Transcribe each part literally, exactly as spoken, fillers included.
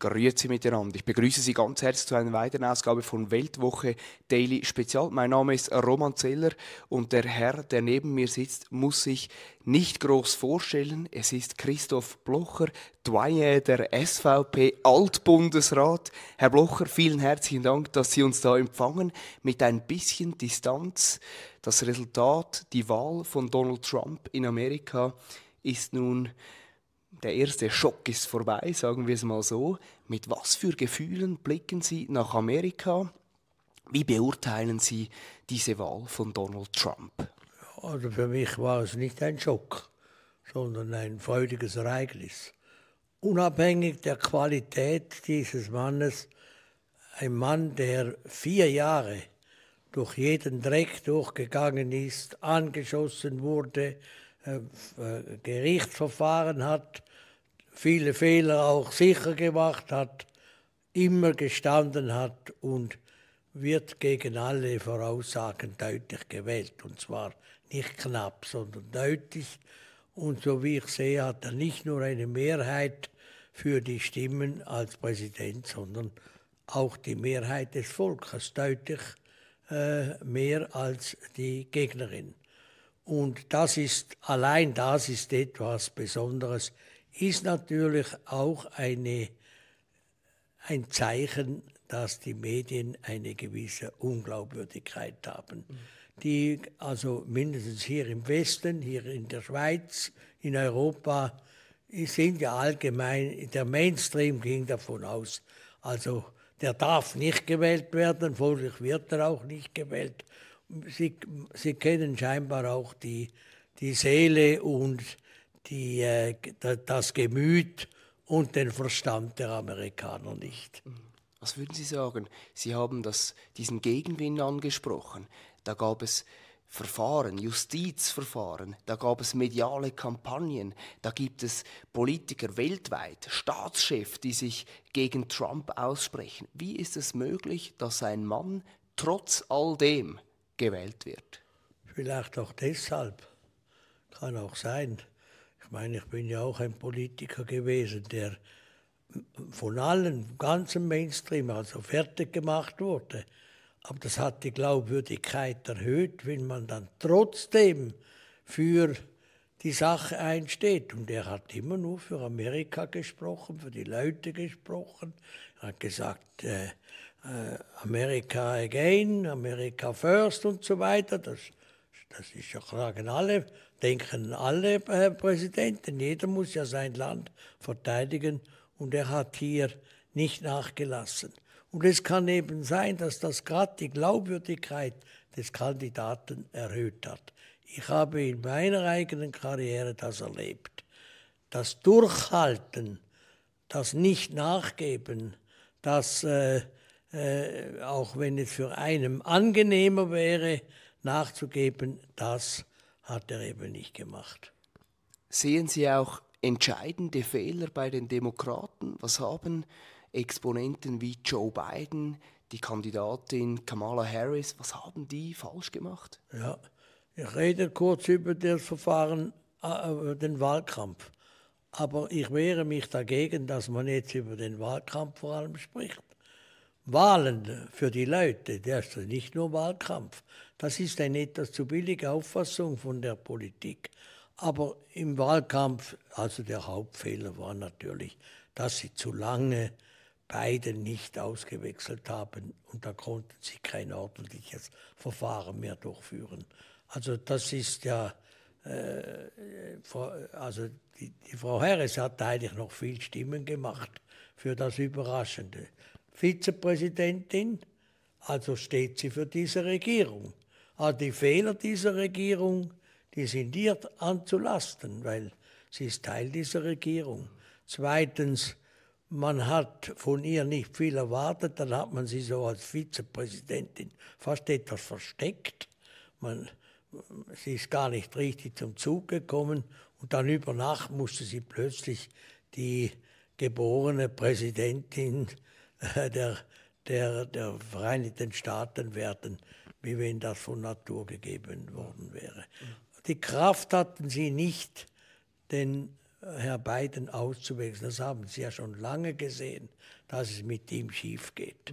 Grüezi miteinander. Ich begrüße Sie ganz herzlich zu einer weiteren Ausgabe von Weltwoche Daily Spezial. Mein Name ist Roman Zeller und der Herr, der neben mir sitzt, muss sich nicht groß vorstellen. Es ist Christoph Blocher, Doyen der S V P, Altbundesrat. Herr Blocher, vielen herzlichen Dank, dass Sie uns da empfangen mit ein bisschen Distanz. Das Resultat, die Wahl von Donald Trump in Amerika, ist nun... Der erste Schock ist vorbei, sagen wir es mal so. Mit was für Gefühlen blicken Sie nach Amerika? Wie beurteilen Sie diese Wahl von Donald Trump? Also für mich war es nicht ein Schock, sondern ein freudiges Ereignis. Unabhängig der Qualität dieses Mannes, ein Mann, der vier Jahre durch jeden Dreck durchgegangen ist, angeschossen wurde, äh, äh, Gerichtsverfahren hat, viele Fehler auch sicher gemacht hat, immer gestanden hat und wird gegen alle Voraussagen deutlich gewählt. Und zwar nicht knapp, sondern deutlich. Und so wie ich sehe, hat er nicht nur eine Mehrheit für die Stimmen als Präsident, sondern auch die Mehrheit des Volkes, deutlich äh, mehr als die Gegnerin. Und das ist, allein das ist etwas Besonderes, ist natürlich auch eine, ein Zeichen, dass die Medien eine gewisse Unglaubwürdigkeit haben. Mhm. Die, also mindestens hier im Westen, hier in der Schweiz, in Europa, sind ja allgemein, der Mainstream ging davon aus, also der darf nicht gewählt werden, folglich wird er auch nicht gewählt. Sie, Sie kennen scheinbar auch die, die Seele und die, äh, das Gemüt und den Verstand der Amerikaner nicht. Was würden Sie sagen? Sie haben das, diesen Gegenwind angesprochen. Da gab es Verfahren, Justizverfahren, da gab es mediale Kampagnen, da gibt es Politiker weltweit, Staatschefs, die sich gegen Trump aussprechen. Wie ist es möglich, dass ein Mann trotz all dem gewählt wird? Vielleicht auch deshalb. Kann auch sein. Ich meine, ich bin ja auch ein Politiker gewesen, der von allen, ganzen Mainstream, also fertig gemacht wurde. Aber das hat die Glaubwürdigkeit erhöht, wenn man dann trotzdem für die Sache einsteht. Und er hat immer nur für Amerika gesprochen, für die Leute gesprochen. Er hat gesagt, äh, äh, America again, America first und so weiter. Das, das ist ja sagen alle, denken alle äh, Präsidenten. Jeder muss ja sein Land verteidigen. Und er hat hier nicht nachgelassen. Und es kann eben sein, dass das gerade die Glaubwürdigkeit des Kandidaten erhöht hat. Ich habe in meiner eigenen Karriere das erlebt. Das Durchhalten, das Nicht-Nachgeben, das, äh, äh, auch wenn es für einen angenehmer wäre, nachzugeben, das hat er eben nicht gemacht. Sehen Sie auch entscheidende Fehler bei den Demokraten? Was haben Exponenten wie Joe Biden, die Kandidatin Kamala Harris, was haben die falsch gemacht? Ja, ich rede kurz über das Verfahren, über den Wahlkampf. Aber ich wehre mich dagegen, dass man jetzt über den Wahlkampf vor allem spricht. Wahlen für die Leute, das ist nicht nur Wahlkampf. Das ist eine etwas zu billige Auffassung von der Politik. Aber im Wahlkampf, also der Hauptfehler war natürlich, dass sie zu lange Biden nicht ausgewechselt haben und da konnten sie kein ordentliches Verfahren mehr durchführen. Also das ist ja, äh, also die, die Frau Harris hat eigentlich noch viel Stimmen gemacht für das Überraschende. Vizepräsidentin, also steht sie für diese Regierung. Aber die Fehler dieser Regierung, die sind ihr anzulasten, weil sie ist Teil dieser Regierung. Zweitens, man hat von ihr nicht viel erwartet, dann hat man sie so als Vizepräsidentin fast etwas versteckt. Man, sie ist gar nicht richtig zum Zug gekommen und dann über Nacht musste sie plötzlich die geborene Präsidentin der, der, der Vereinigten Staaten werden, wie wenn das von Natur gegeben worden wäre. Die Kraft hatten sie nicht, den Herr Biden auszuwechseln. Das haben Sie ja schon lange gesehen, dass es mit ihm schief geht.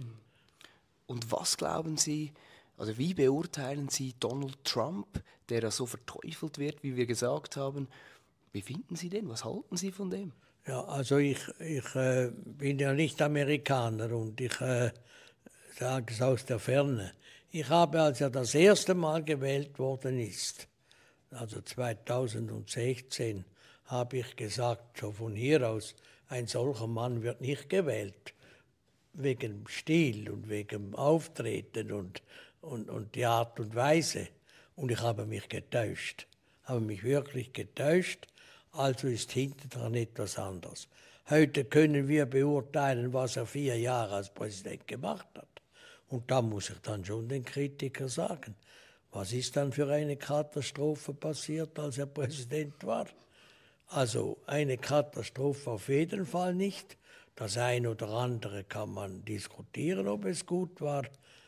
Und was glauben Sie, also wie beurteilen Sie Donald Trump, der da so verteufelt wird, wie wir gesagt haben? Wie finden Sie den? Was halten Sie von dem? Ja, also ich, ich äh, bin ja nicht Amerikaner und ich äh, sage es aus der Ferne. Ich habe, als er das erste Mal gewählt worden ist, also zweitausendsechzehn, habe ich gesagt, so von hier aus, ein solcher Mann wird nicht gewählt, wegen dem Stil und wegen dem Auftreten und, und, und die Art und Weise. Und ich habe mich getäuscht, habe mich wirklich getäuscht, also ist hintendran etwas anderes. Heute können wir beurteilen, was er vier Jahre als Präsident gemacht hat. Und da muss ich dann schon den Kritiker sagen, was ist dann für eine Katastrophe passiert, als er Präsident war? Also eine Katastrophe auf jeden Fall nicht. Das eine oder andere kann man diskutieren, ob es gut war.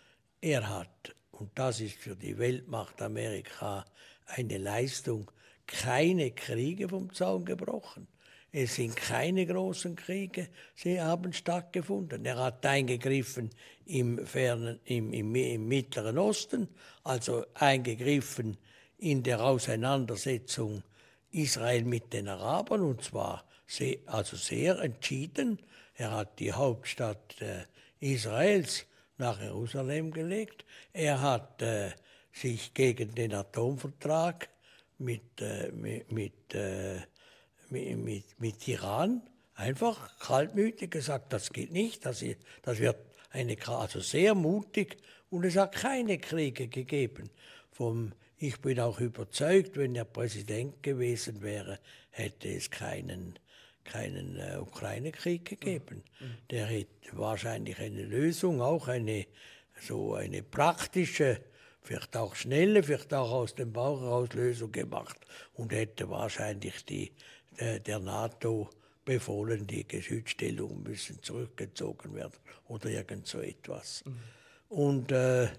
Er hat, und das ist für die Weltmacht Amerika eine Leistung, keine Kriege vom Zaun gebrochen. Es sind keine großen Kriege, sie haben stattgefunden. Er hat eingegriffen im, fernen, im, im, im Mittleren Osten, also eingegriffen in der Auseinandersetzung Israel mit den Arabern, und zwar sehr, also sehr entschieden. Er hat die Hauptstadt äh, Israels nach Jerusalem gelegt. Er hat äh, sich gegen den Atomvertrag mit, äh, mit, mit, äh, mit, mit, mit Iran einfach kaltmütig gesagt, das geht nicht, das, das wird eine, also sehr mutig, und es hat keine Kriege gegeben. Vom, ich bin auch überzeugt, wenn er Präsident gewesen wäre, hätte es keinen, keinen äh, Ukraine-Krieg gegeben. Mhm. Der hätte wahrscheinlich eine Lösung, auch eine, so eine praktische, vielleicht auch schnelle, vielleicht auch aus dem Bauch heraus Lösung gemacht und hätte wahrscheinlich die, äh, der NATO befohlen, die Geschützstellungen müssen zurückgezogen werden oder irgend so etwas. Mhm. Und äh, äh,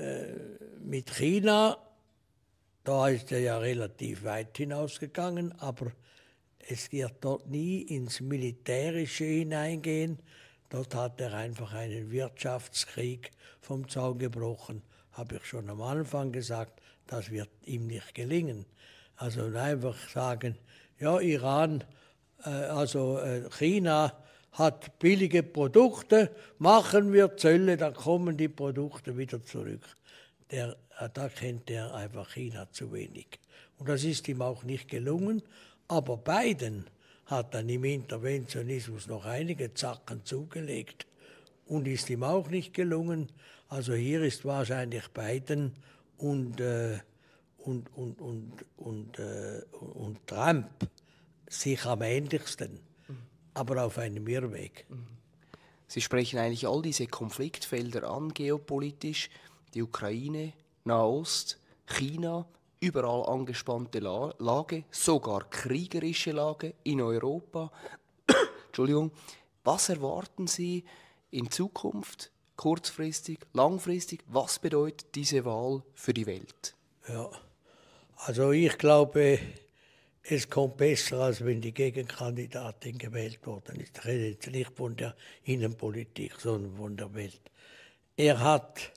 mit China, da ist er ja relativ weit hinausgegangen, aber es wird dort nie ins Militärische hineingehen. Dort hat er einfach einen Wirtschaftskrieg vom Zaun gebrochen. Habe ich schon am Anfang gesagt, das wird ihm nicht gelingen. Also einfach sagen, ja, Iran, äh, also äh, China hat billige Produkte, machen wir Zölle, dann kommen die Produkte wieder zurück. Der, äh, da kennt er einfach China zu wenig. Und das ist ihm auch nicht gelungen. Aber Biden hat dann im Interventionismus noch einige Zacken zugelegt und ist ihm auch nicht gelungen. Also hier ist wahrscheinlich Biden und, äh, und, und, und, und, äh, und Trump sich am ähnlichsten, mhm. aber auf einem Irrweg. Sie sprechen eigentlich all diese Konfliktfelder an, geopolitisch, die Ukraine, Nahost, China, überall angespannte La- Lage, sogar kriegerische Lage in Europa. Entschuldigung. Was erwarten Sie in Zukunft, kurzfristig, langfristig? Was bedeutet diese Wahl für die Welt? Ja, also ich glaube, es kommt besser, als wenn die Gegenkandidatin gewählt worden ist. Ich rede jetzt nicht von der Innenpolitik, sondern von der Welt. Er hat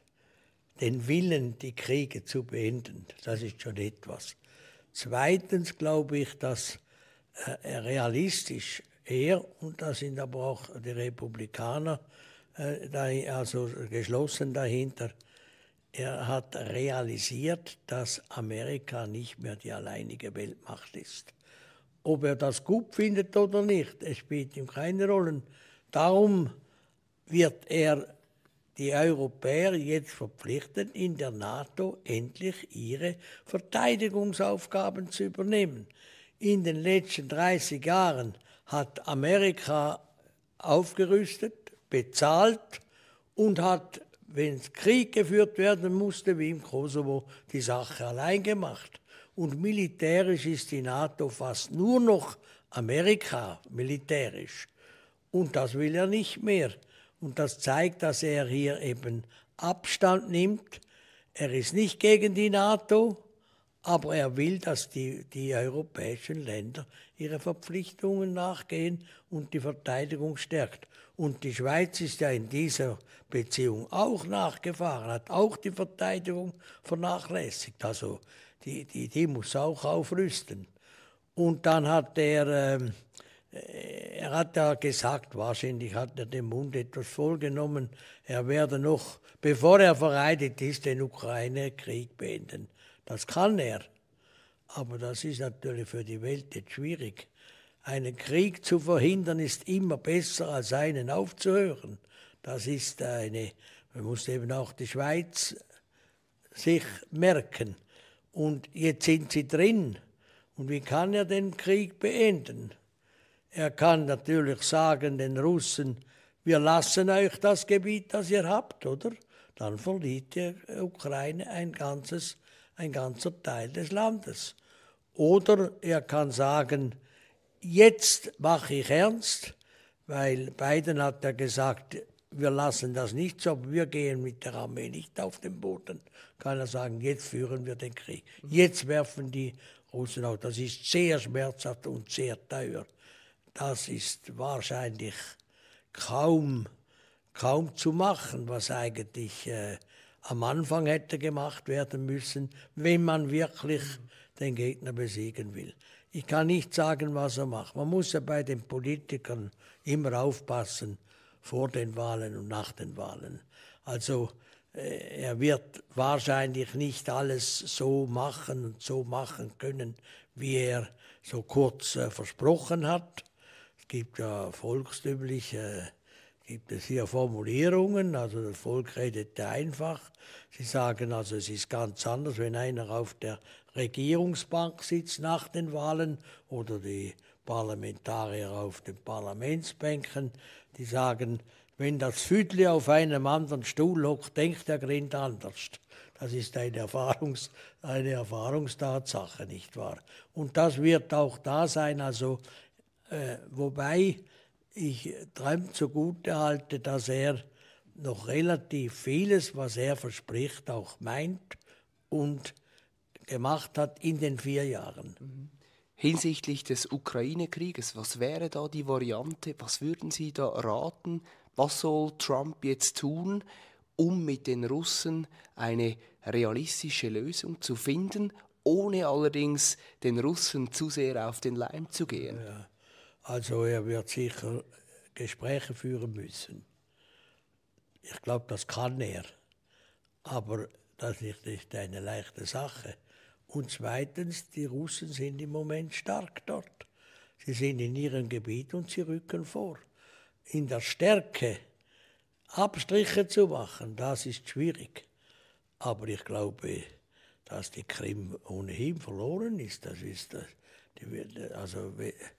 den Willen, die Kriege zu beenden. Das ist schon etwas. Zweitens glaube ich, dass äh, realistisch er, und da sind aber auch die Republikaner äh, da, also geschlossen dahinter, er hat realisiert, dass Amerika nicht mehr die alleinige Weltmacht ist. Ob er das gut findet oder nicht, es spielt ihm keine Rolle. Darum wird er die Europäer jetzt verpflichten, in der NATO endlich ihre Verteidigungsaufgaben zu übernehmen. In den letzten dreißig Jahren hat Amerika aufgerüstet, bezahlt und hat, wenn Krieg geführt werden musste, wie im Kosovo, die Sache allein gemacht. Und militärisch ist die NATO fast nur noch Amerika, militärisch. Und das will er nicht mehr. Und das zeigt, dass er hier eben Abstand nimmt. Er ist nicht gegen die NATO, Aber er will, dass die, die europäischen Länder ihre Verpflichtungen nachgehen und die Verteidigung stärkt. Und die Schweiz ist ja in dieser Beziehung auch nachgefahren, hat auch die Verteidigung vernachlässigt. Also die, die, die muss auch aufrüsten. Und dann hat er, äh, er hat ja gesagt, wahrscheinlich hat er den Mund etwas vollgenommen, er werde noch, bevor er vereidigt ist, den Ukraine-Krieg beenden. Das kann er, aber das ist natürlich für die Welt jetzt schwierig. Einen Krieg zu verhindern ist immer besser, als einen aufzuhören. Das ist eine, man muss eben auch die Schweiz sich merken. Und jetzt sind sie drin. Und wie kann er den Krieg beenden? Er kann natürlich sagen den Russen, wir lassen euch das Gebiet, das ihr habt, oder? Dann verliert die Ukraine ein ganzes ein ganzer Teil des Landes. Oder er kann sagen, jetzt mache ich ernst, weil Biden hat ja gesagt, wir lassen das nicht so, aber wir gehen mit der Armee nicht auf den Boden. Kann er sagen, jetzt führen wir den Krieg. Jetzt werfen die Russen auf. Das ist sehr schmerzhaft und sehr teuer. Das ist wahrscheinlich kaum, kaum zu machen, was eigentlich äh, am Anfang hätte gemacht werden müssen, wenn man wirklich den Gegner besiegen will. Ich kann nicht sagen, was er macht. Man muss ja bei den Politikern immer aufpassen, vor den Wahlen und nach den Wahlen. Also äh, er wird wahrscheinlich nicht alles so machen und so machen können, wie er so kurz äh, versprochen hat. Es gibt ja volkstümliche gibt es hier Formulierungen, also das Volk redet einfach. Sie sagen also, es ist ganz anders, wenn einer auf der Regierungsbank sitzt nach den Wahlen oder die Parlamentarier auf den Parlamentsbänken. Die sagen, wenn das Füdli auf einem anderen Stuhl hockt, denkt der Grind anders. Das ist eine, Erfahrungs-, eine Erfahrungstatsache, nicht wahr? Und das wird auch da sein, also äh, wobei ich Trump zugute halte, dass er noch relativ vieles, was er verspricht, auch meint und gemacht hat in den vier Jahren. Hinsichtlich des Ukraine-Krieges, was wäre da die Variante? Was würden Sie da raten? Was soll Trump jetzt tun, um mit den Russen eine realistische Lösung zu finden, ohne allerdings den Russen zu sehr auf den Leim zu gehen? Ja. Also er wird sicher Gespräche führen müssen. Ich glaube, das kann er. Aber das ist nicht eine leichte Sache. Und zweitens, die Russen sind im Moment stark dort. Sie sind in ihrem Gebiet und sie rücken vor. In der Stärke Abstriche zu machen, das ist schwierig. Aber ich glaube, dass die Krim ohnehin verloren ist. Das ist das. Die, also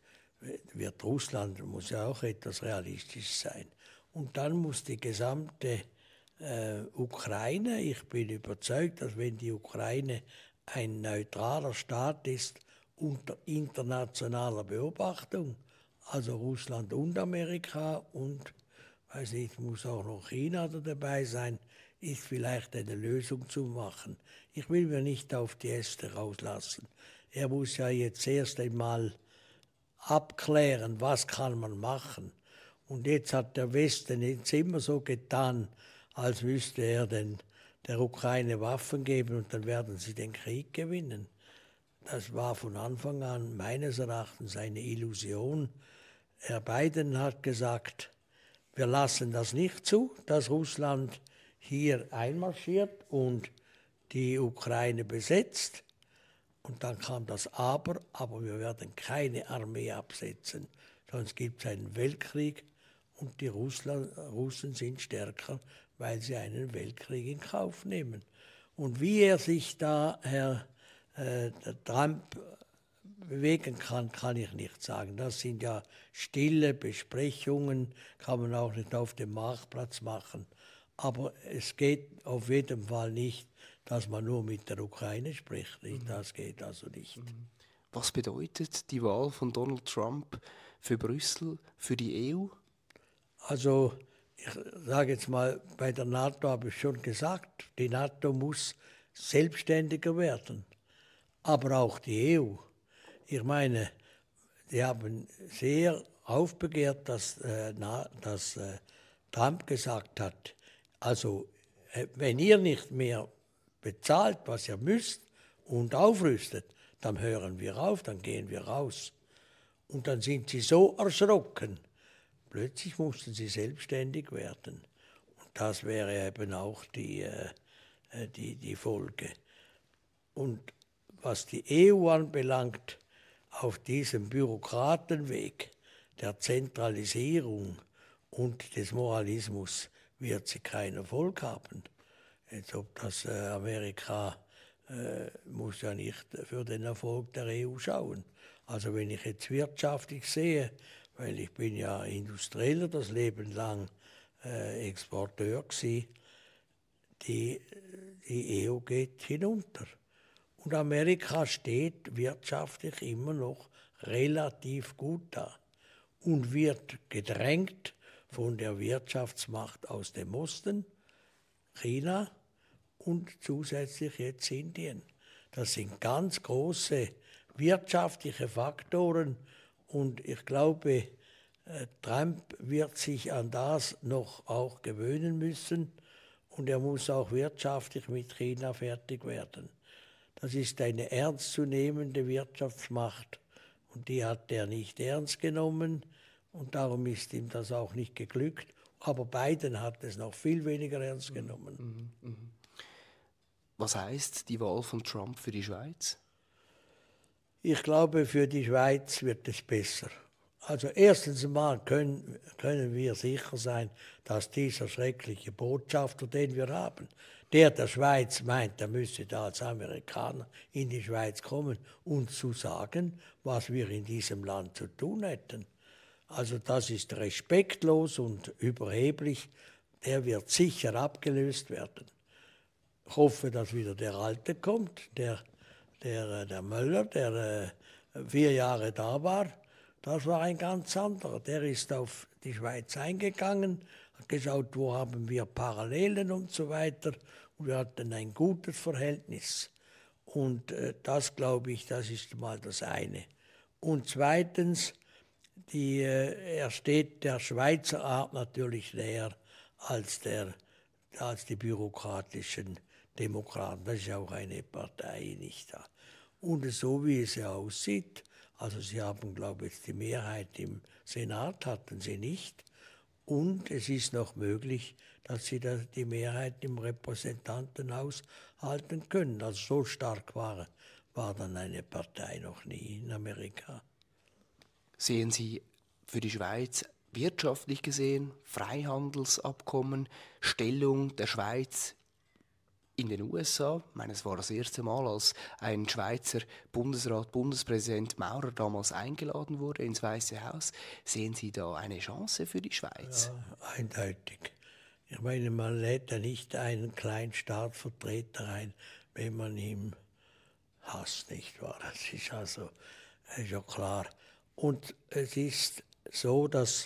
wird Russland, muss ja auch etwas realistisch sein. Und dann muss die gesamte äh, Ukraine, ich bin überzeugt, dass wenn die Ukraine ein neutraler Staat ist, unter internationaler Beobachtung, also Russland und Amerika und, weiß nicht, muss auch noch China dabei sein, ist vielleicht eine Lösung zu machen. Ich will mir nicht auf die Äste rauslassen. Er muss ja jetzt erst einmal abklären, was kann man machen. Und jetzt hat der Westen jetzt immer so getan, als müsste er den, der Ukraine Waffen geben und dann werden sie den Krieg gewinnen. Das war von Anfang an meines Erachtens eine Illusion. Herr Biden hat gesagt, wir lassen das nicht zu, dass Russland hier einmarschiert und die Ukraine besetzt. Und dann kam das Aber, aber wir werden keine Armee absetzen, sonst gibt es einen Weltkrieg und die Russland, Russen sind stärker, weil sie einen Weltkrieg in Kauf nehmen. Und wie er sich da, Herr äh, Trump, bewegen kann, kann ich nicht sagen. Das sind ja stille Besprechungen, kann man auch nicht auf dem Marktplatz machen. Aber es geht auf jeden Fall nicht, dass man nur mit der Ukraine spricht. Das geht also nicht. Was bedeutet die Wahl von Donald Trump für Brüssel, für die E U? Also ich sage jetzt mal, bei der NATO habe ich schon gesagt, die NATO muss selbstständiger werden. aber auch die E U. Ich meine, die haben sehr aufbegehrt, dass, äh, na, dass äh, Trump gesagt hat, also äh, wenn ihr nicht mehr bezahlt, was ihr müsst und aufrüstet, dann hören wir auf, dann gehen wir raus. Und dann sind sie so erschrocken. Plötzlich mussten sie selbstständig werden. Und das wäre eben auch die, äh, die, die Folge. Und was die E U anbelangt, auf diesem Bürokratenweg der Zentralisierung und des Moralismus wird sie keinen Erfolg haben. Jetzt ob das äh, Amerika äh, muss ja nicht für den Erfolg der E U schauen. Also wenn ich jetzt wirtschaftlich sehe, weil ich bin ja Industrieller, das Leben lang äh, Exporteur gewesen, die, die E U geht hinunter. Und Amerika steht wirtschaftlich immer noch relativ gut da und wird gedrängt von der Wirtschaftsmacht aus dem Osten, China und zusätzlich jetzt Indien. Das sind ganz große wirtschaftliche Faktoren und ich glaube, Trump wird sich an das noch auch gewöhnen müssen und er muss auch wirtschaftlich mit China fertig werden. Das ist eine ernstzunehmende Wirtschaftsmacht und die hat er nicht ernst genommen und darum ist ihm das auch nicht geglückt. Aber Biden hat es noch viel weniger ernst genommen. Mhm, mhm. Was heißt die Wahl von Trump für die Schweiz? Ich glaube, für die Schweiz wird es besser. Also erstens mal können, können wir sicher sein, dass dieser schreckliche Botschafter, den wir haben, der der Schweiz meint, er müsse da als Amerikaner in die Schweiz kommen, uns zu sagen, was wir in diesem Land zu tun hätten. Also das ist respektlos und überheblich. Der wird sicher abgelöst werden. Ich hoffe, dass wieder der Alte kommt, der, der, der Möller, der äh, vier Jahre da war. Das war ein ganz anderer. Der ist auf die Schweiz eingegangen, hat geschaut, wo haben wir Parallelen und so weiter. Und wir hatten ein gutes Verhältnis. Und äh, das, glaube ich, das ist mal das eine. Und zweitens, die, äh, er steht der Schweizer Art natürlich näher als, der, als die bürokratischen Demokraten. Das ist auch eine Partei nicht da. Und so wie es ja aussieht, also sie haben, glaube ich, die Mehrheit im Senat, hatten sie nicht. Und es ist noch möglich, dass sie die Mehrheit im Repräsentantenhaus halten können. Also so stark war, war dann eine Partei noch nie in Amerika. Sehen Sie für die Schweiz wirtschaftlich gesehen Freihandelsabkommen, Stellung der Schweiz in den U S A? Ich meine, es war das erste Mal, als ein Schweizer Bundesrat, Bundespräsident Maurer damals eingeladen wurde ins Weiße Haus. Sehen Sie da eine Chance für die Schweiz? Ja, eindeutig. Ich meine, man lädt ja nicht einen kleinen Staatsvertreter ein, wenn man ihn hasst, nicht wahr? Das ist also ist ja klar. Und es ist so, dass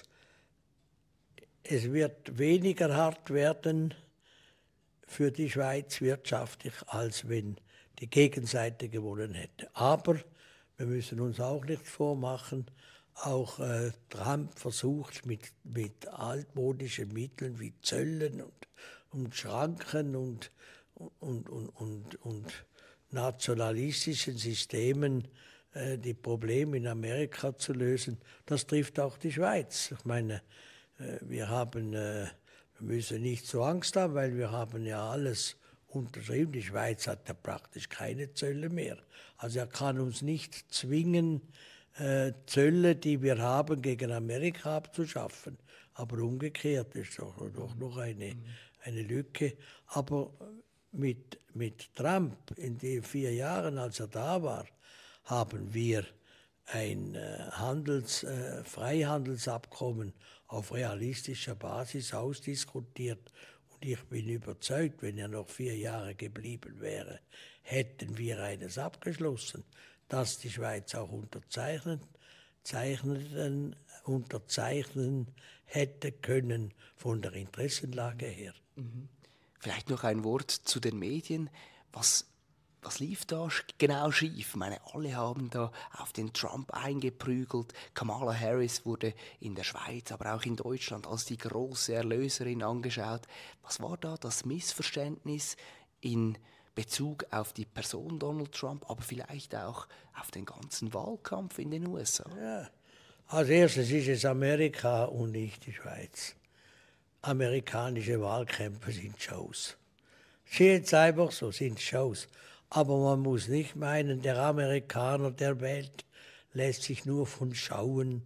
es wird weniger hart werden für die Schweiz wirtschaftlich, als wenn die Gegenseite gewonnen hätte. Aber wir müssen uns auch nicht vormachen, auch äh, Trump versucht mit, mit altmodischen Mitteln wie Zöllen und, und Schranken und, und, und, und, und nationalistischen Systemen äh, die Probleme in Amerika zu lösen. Das trifft auch die Schweiz. Ich meine, äh, wir haben... Äh, Wir müssen nicht so Angst haben, weil wir haben ja alles unterschrieben. Die Schweiz hat ja praktisch keine Zölle mehr. Also er kann uns nicht zwingen, äh, Zölle, die wir haben, gegen Amerika abzuschaffen. Aber umgekehrt ist doch, doch noch eine, eine Lücke. Aber mit, mit Trump in den vier Jahren, als er da war, haben wir ein äh, Handels, äh, Freihandelsabkommen auf realistischer Basis ausdiskutiert. Und ich bin überzeugt, wenn er noch vier Jahre geblieben wäre, hätten wir eines abgeschlossen, das die Schweiz auch unterzeichnen, zeichnen, unterzeichnen hätte können von der Interessenlage her. Mhm. Vielleicht noch ein Wort zu den Medien. Was Was lief da genau schief? Ich meine, alle haben da auf den Trump eingeprügelt. Kamala Harris wurde in der Schweiz, aber auch in Deutschland als die große Erlöserin angeschaut. Was war da das Missverständnis in Bezug auf die Person Donald Trump, aber vielleicht auch auf den ganzen Wahlkampf in den U S A? Ja. Als erstes ist es Amerika und nicht die Schweiz. Amerikanische Wahlkämpfe sind Shows. Sie jetzt einfach so, sind Shows. Aber man muss nicht meinen, der Amerikaner, der wählt, lässt sich nur von Schauen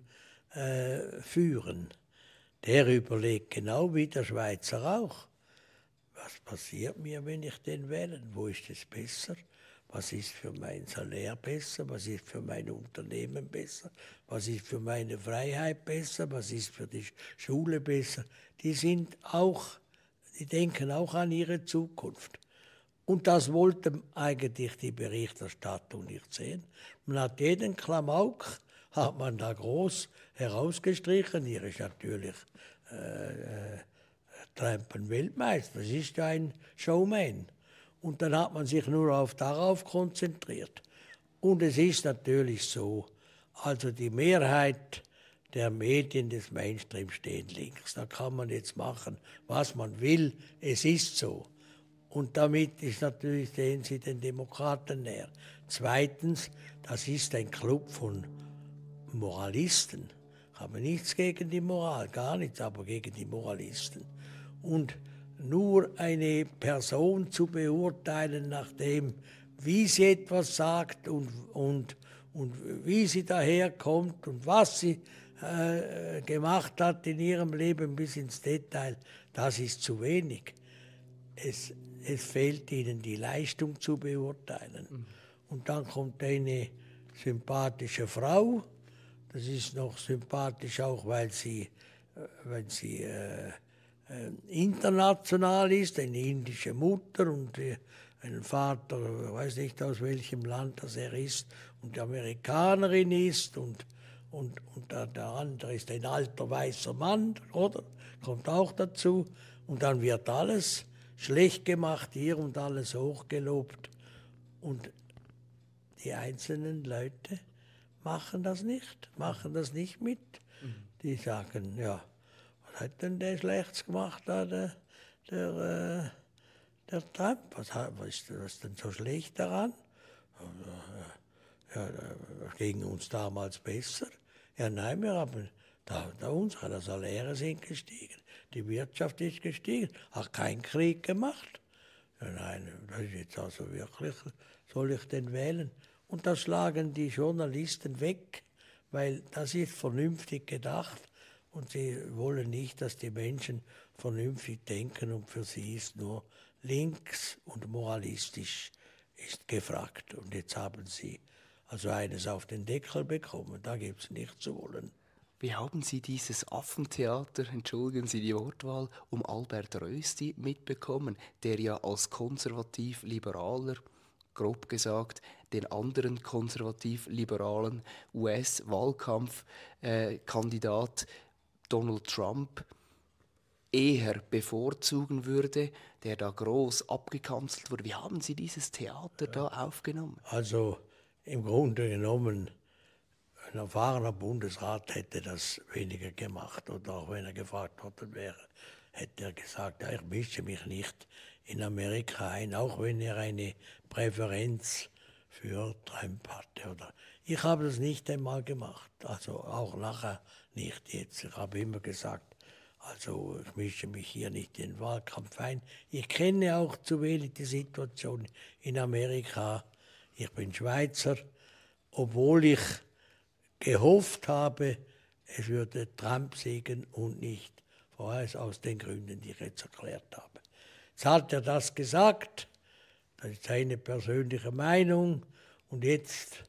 äh, führen. Der überlegt genau wie der Schweizer auch. Was passiert mir, wenn ich den wähle? Wo ist es besser? Was ist für mein Salär besser? Was ist für mein Unternehmen besser? Was ist für meine Freiheit besser? Was ist für die Schule besser? Die sind auch, die denken auch an ihre Zukunft. Und das wollte eigentlich die Berichterstattung nicht sehen. Man hat jeden Klamauk, hat man da groß herausgestrichen. Hier ist natürlich äh, äh, Trump ein Weltmeister, das ist ja ein Showman. Und dann hat man sich nur auf darauf konzentriert. Und es ist natürlich so, also die Mehrheit der Medien des Mainstream stehen links. Da kann man jetzt machen, was man will, es ist so. Und damit ist natürlich, sehen Sie den Demokraten näher. Zweitens, das ist ein Club von Moralisten. Ich habe nichts gegen die Moral, gar nichts, aber gegen die Moralisten. Und nur eine Person zu beurteilen nach dem, wie sie etwas sagt und, und, und wie sie daherkommt und was sie äh, gemacht hat in ihrem Leben bis ins Detail, das ist zu wenig. Es, es fehlt ihnen die Leistung zu beurteilen. Mhm. Und dann kommt eine sympathische Frau, das ist noch sympathisch auch, weil sie, weil sie äh, äh, international ist, eine indische Mutter und äh, ein Vater, ich weiß nicht aus welchem Land das er ist, und die Amerikanerin ist und, und, und der, der andere ist ein alter weißer Mann, oder? Kommt auch dazu. Und dann wird alles schlecht gemacht hier und alles hochgelobt. Und die einzelnen Leute machen das nicht, machen das nicht mit. Mhm. Die sagen, ja, was hat denn der Schlechtes gemacht, da, der, der, äh, der Trump? Was, was, ist, was ist denn so schlecht daran? Ja, das ging uns damals besser. Ja, nein, wir haben, da, da unsere Saläre sind gestiegen, die Wirtschaft ist gestiegen, hat keinen Krieg gemacht. Ja, nein, das ist jetzt also wirklich, soll ich den wählen? Und das schlagen die Journalisten weg, weil das ist vernünftig gedacht und sie wollen nicht, dass die Menschen vernünftig denken und für sie ist nur links und moralistisch ist gefragt. Und jetzt haben sie also eines auf den Deckel bekommen, da gibt es nichts zu wollen. Wie haben Sie dieses Affentheater, entschuldigen Sie die Wortwahl, um Albert Rösti mitbekommen, der ja als konservativ-liberaler, grob gesagt, den anderen konservativ-liberalen U S-Wahlkampfkandidat äh, Donald Trump eher bevorzugen würde, der da groß abgekanzelt wurde. Wie haben Sie dieses Theater da aufgenommen? Also im Grunde genommen, ein erfahrener Bundesrat hätte das weniger gemacht. Und auch wenn er gefragt worden wäre, hätte er gesagt, ja, ich mische mich nicht in Amerika ein, auch wenn er eine Präferenz für Trump hatte. Oder ich habe das nicht einmal gemacht, also auch nachher nicht jetzt. Ich habe immer gesagt, also ich mische mich hier nicht in den Wahlkampf ein. Ich kenne auch zu wenig die Situation in Amerika. Ich bin Schweizer, obwohl ich gehofft habe, es würde Trump siegen und nicht vorher aus den Gründen, die ich jetzt erklärt habe. Jetzt hat er das gesagt, das ist seine persönliche Meinung und jetzt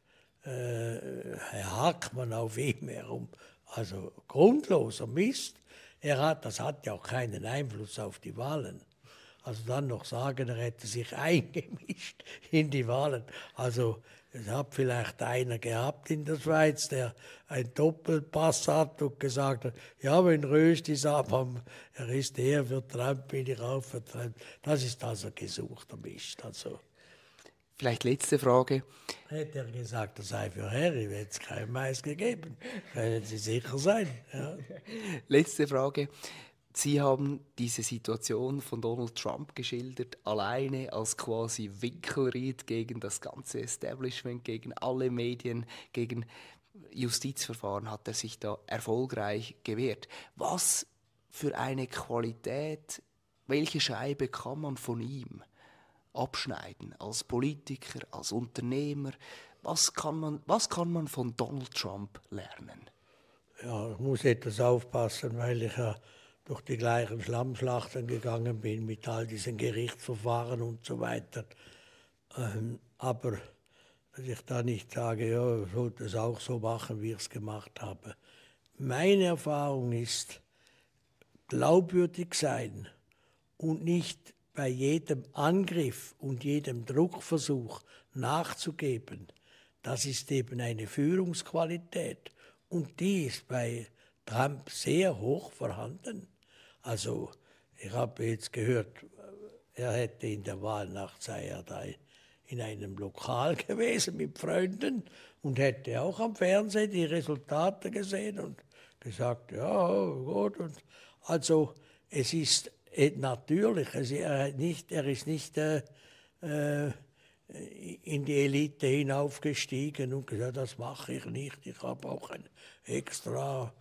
äh, hakt man auf ihm herum. Also grundloser Mist. Er hat, das hat ja auch keinen Einfluss auf die Wahlen. Also dann noch sagen, er hätte sich eingemischt in die Wahlen. Also es hat vielleicht einer gehabt in der Schweiz, der einen Doppelpass hat und gesagt hat, ja, wenn Rösti sagt, er ist eher für Trump, bin ich auch für Trump. Das ist also gesuchter Mist. Also. Vielleicht letzte Frage. Hätte er gesagt, er sei für Harry, hätte es kein Mais gegeben. Können Sie sicher sein. Ja. Letzte Frage. Sie haben diese Situation von Donald Trump geschildert, alleine als quasi Winkelried gegen das ganze Establishment, gegen alle Medien, gegen Justizverfahren hat er sich da erfolgreich gewehrt. Was für eine Qualität, welche Scheibe kann man von ihm abschneiden als Politiker, als Unternehmer? Was kann man, was kann man von Donald Trump lernen? Ja, ich muss etwas aufpassen, weil ich ja durch die gleichen Schlammschlachten gegangen bin mit all diesen Gerichtsverfahren und so weiter. Ähm, aber dass ich da nicht sage, ja, ich sollte es auch so machen, wie ich es gemacht habe. Meine Erfahrung ist, glaubwürdig sein und nicht bei jedem Angriff und jedem Druckversuch nachzugeben, das ist eben eine Führungsqualität. Und die ist bei Trump sehr hoch vorhanden. Also ich habe jetzt gehört, er hätte in der Wahlnacht, sei er da in einem Lokal gewesen mit Freunden und hätte auch am Fernsehen die Resultate gesehen und gesagt, ja, gut. Und also es ist natürlich, es, er, nicht, er ist nicht äh, in die Elite hinaufgestiegen und gesagt, das mache ich nicht, ich habe auch ein extra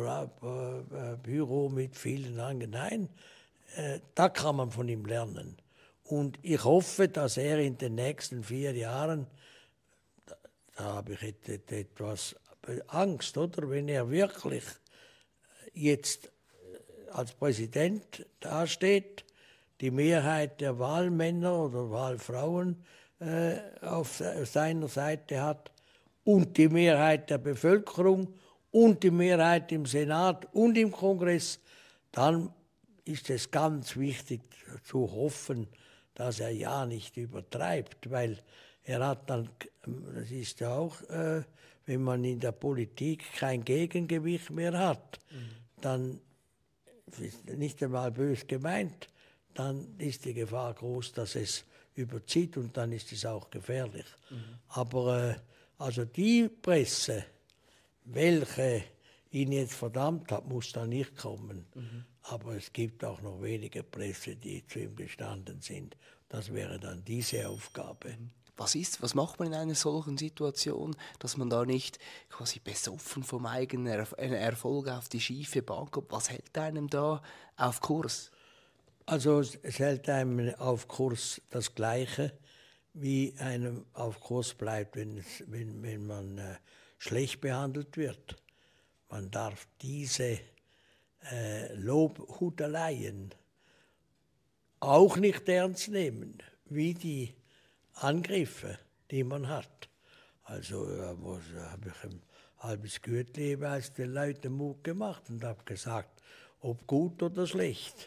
Büro mit vielen anderen. Nein, äh, da kann man von ihm lernen. Und ich hoffe, dass er in den nächsten vier Jahren, da, da habe ich etwas Angst, oder, wenn er wirklich jetzt als Präsident dasteht, die Mehrheit der Wahlmänner oder Wahlfrauen äh, auf seiner Seite hat und die Mehrheit der Bevölkerung und die Mehrheit im Senat und im Kongress, dann ist es ganz wichtig zu hoffen, dass er ja nicht übertreibt, weil er hat dann, das ist ja auch, äh, wenn man in der Politik kein Gegengewicht mehr hat, mhm. dann ist nicht einmal bös gemeint, dann ist die Gefahr groß, dass es überzieht und dann ist es auch gefährlich. Mhm. Aber äh, also die Presse, welche ihn jetzt verdammt hat, muss da nicht kommen. Mhm. Aber es gibt auch noch wenige Presse, die zu ihm gestanden sind. Das wäre dann diese Aufgabe. Mhm. Was ist, was macht man in einer solchen Situation, dass man da nicht quasi besoffen vom eigenen Erf- Erfolg auf die schiefe Bahn kommt? Was hält einem da auf Kurs? Also es hält einem auf Kurs das Gleiche, wie einem auf Kurs bleibt, wenn, es, wenn, wenn man äh, schlecht behandelt wird. Man darf diese äh, Lobhudeleien auch nicht ernst nehmen, wie die Angriffe, die man hat. Also äh, habe ich ein halbes Gürtel jeweils den Leuten Mut gemacht und habe gesagt, ob gut oder schlecht.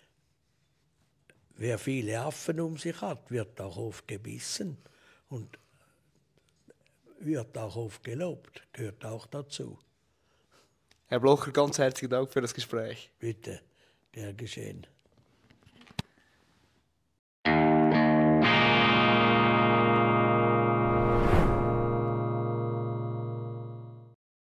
Wer viele Affen um sich hat, wird auch oft gebissen und wird auch oft gelobt, gehört auch dazu. Herr Blocher, ganz herzlichen Dank für das Gespräch. Bitte, gern geschehen.